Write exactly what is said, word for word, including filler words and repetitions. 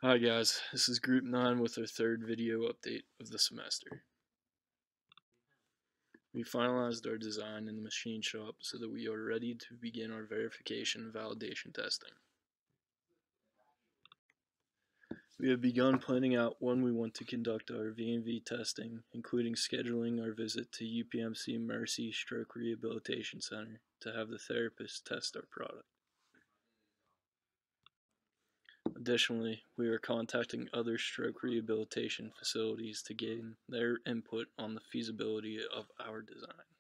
Hi guys, this is Group nine with our third video update of the semester. We finalized our design in the machine shop so that we are ready to begin our verification and validation testing. We have begun planning out when we want to conduct our V and V testing, including scheduling our visit to U P M C Mercy Stroke Rehabilitation Center to have the therapist test our product. Additionally, we are contacting other stroke rehabilitation facilities to gain their input on the feasibility of our design.